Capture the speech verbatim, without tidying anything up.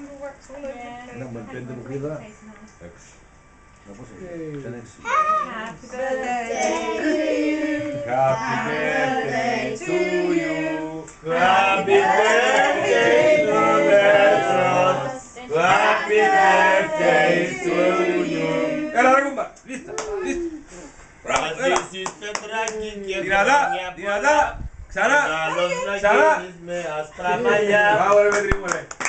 wax all over Yeah. the En dan place. ben je nog weer Ex. Dat was het. En ex. Happy birthday to you. Happy birthday to you. Happy birthday to Petros. Happy birthday to you. Era la rumba. Listo, listo. Bravo, era. Así hiciste tranqui, Tirada, tirada. Sara. a los Sara. naquines hasta mañana. Bravo, el matrimonio.